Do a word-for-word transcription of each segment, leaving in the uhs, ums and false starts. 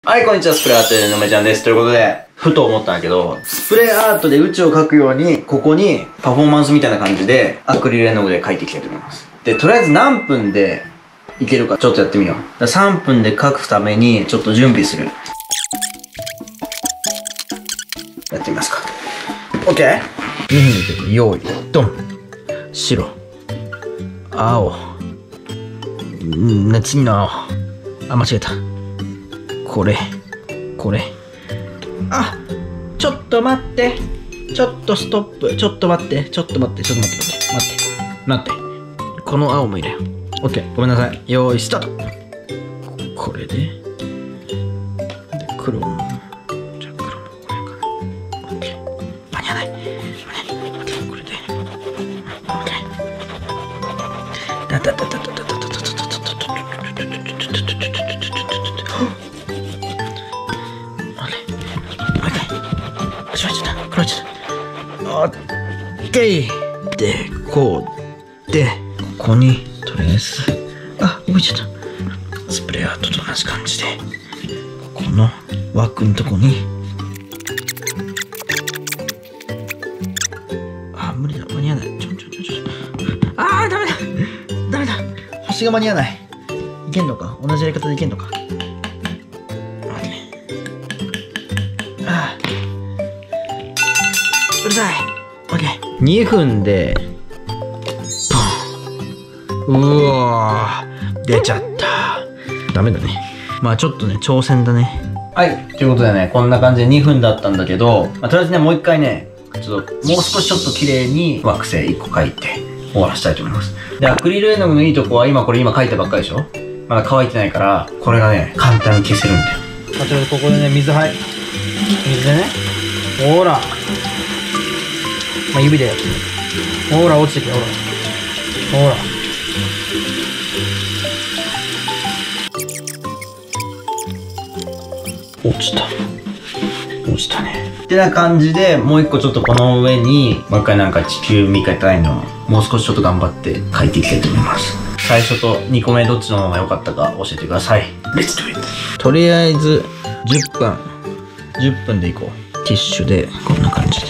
はい、こんにちは、スプレーアートのめちゃんです。ということで、ふと思ったんだけど、スプレーアートで宇宙を描くように、ここにパフォーマンスみたいな感じで、アクリル絵の具で描いていきたいと思います。で、とりあえず何分でいけるかちょっとやってみよう。だからさんぷんで描くために、ちょっと準備する。やってみますか。オッケー ?に 分でいける。用意。ドン。白。青。んー、次の青。あ、間違えた。これ、これ。あ、ちょっと待って。ちょっとストップ。ちょっと待って。ちょっと待って。ちょっと待って。待って。待って。この青も入れよう。オッケー。ごめんなさい。よーい、スタート。これで。で、黒も。じゃあ黒もこれかな。オッケー。間に合わない。間に合わない。オッケー。これで。オッケー。だだだだだだだだだだだだだだだオッケーで、こうで、ここに、とりあえず、あ、動いちゃった。スプレーアートと同じ感じで、この枠のとこに、あ、無理だ、間に合わない。ちょちょちょちょ。あー、ダメだダメだ星が間に合わない。いけんのか同じやり方でいけんのかあーうるさい。オッケー。にふんで、ポン。うわー、出ちゃった。ダメだね。まあちょっとね、挑戦だね。はい。ということでね、こんな感じでにふんだったんだけど、まあ、とりあえずね、もう一回ね、ちょっと、もう少しちょっと綺麗に惑星いっこ描いて終わらせたいと思います。で、アクリル絵の具のいいとこは、今これ今描いたばっかりでしょ？まだ乾いてないから、これがね、簡単に消せるんだよ。あ、ちょっとここでね、水はい。水でね。ほら。まあ、指でやってみる。ほら、落ちてきた、ほら。ほら。落ちた。落ちたね。ってな感じで、もう一個ちょっとこの上に、もう一回なんか地球みたいのを、もう少しちょっと頑張って描いていきたいと思います。最初とにこめどっちの方が良かったか教えてください。Let's do it! とりあえず、じゅっぷん。じゅっぷんでいこう。ティッシュで、こんな感じで。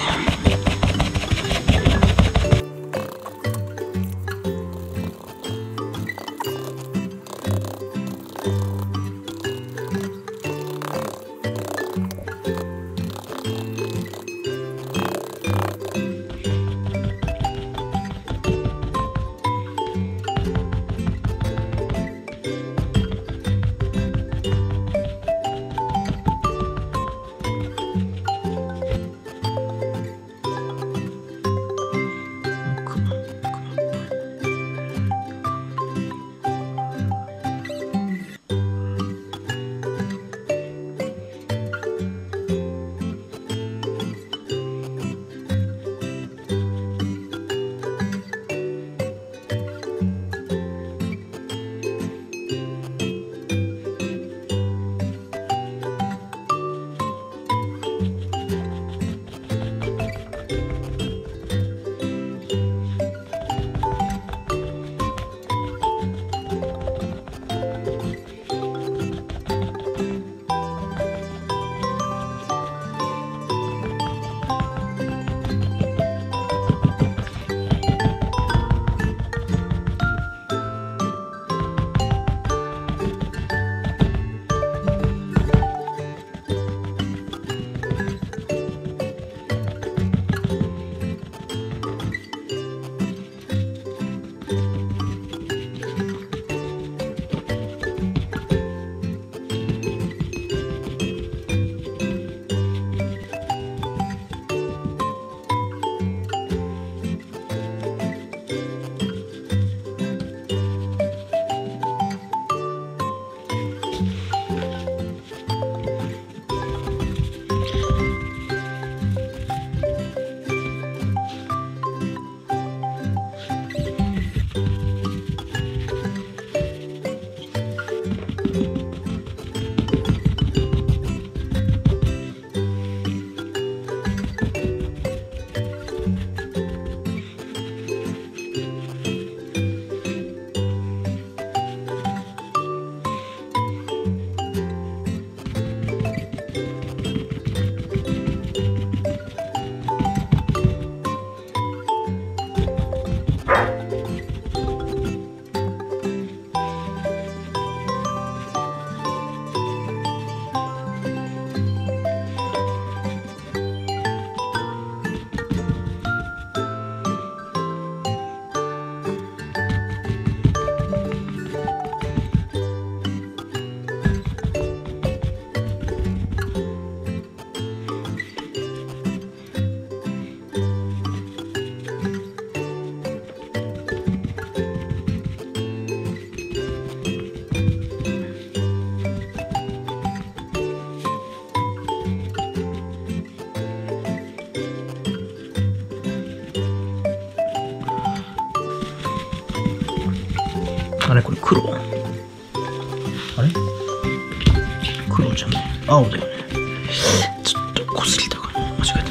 あれこれ黒あれ黒じゃない青だよね。ちょっとこすりたかな間違え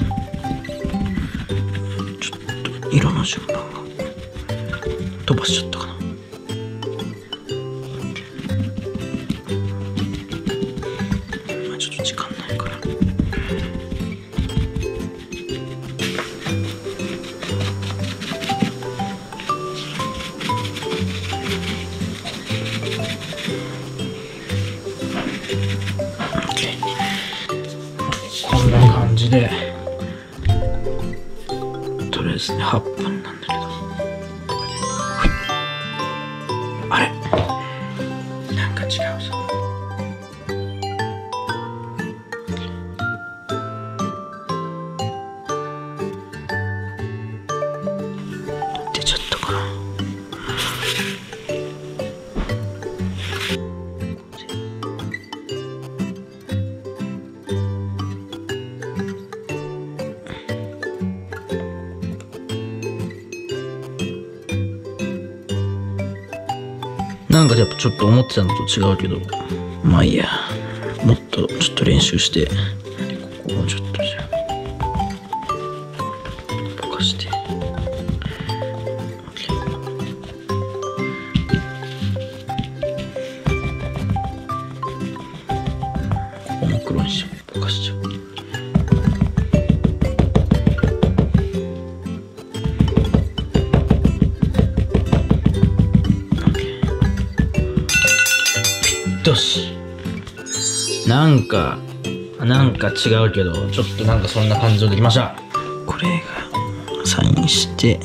た。ちょっと色の順番が飛ばしちゃったかな。まあちょっと時間ないからこんな感じでとりあえずねはっぷんなんだけど、あれなんか違うぞ。出ちゃったかな。なんかやっぱちょっと思ってたのと違うけど、まあいいや。もっとちょっと練習して、ここをちょっとじゃあぼかして、ここも黒にしよう。ぼかしちゃう。よし。なんかなんか違うけど、ちょっとなんかそんな感じでできました。これがサインして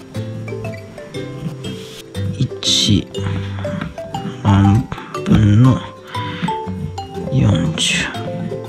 いちまんぶんのよんじゅう。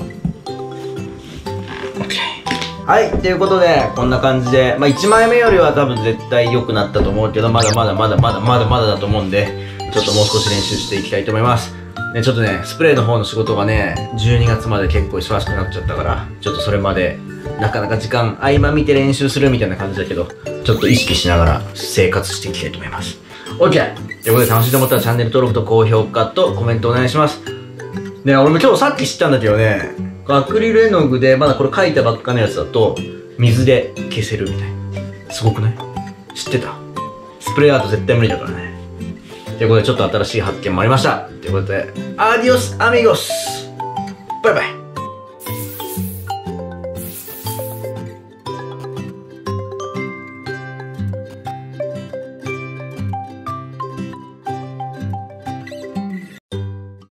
OK。 はい、ということでこんな感じで、まあいちまいめよりは多分絶対良くなったと思うけど、まだまだまだまだまだまだだと思うんで、ちょっともう少し練習していきたいと思います。ね、ちょっとね、スプレーの方の仕事がね、じゅうにがつまで結構忙しくなっちゃったから、ちょっとそれまで、なかなか時間、合間見て練習するみたいな感じだけど、ちょっと意識しながら生活していきたいと思います。OK！ ということで楽しいと思ったらチャンネル登録と高評価とコメントお願いします。ね、俺も今日さっき知ったんだけどね、アクリル絵の具で、まだこれ描いたばっかのやつだと、水で消せるみたいな。すごくない？知ってた？スプレーアート絶対無理だからね。ということでちょっと新しい発見もありました。ということで、アディオスアミゴス！バイバイ！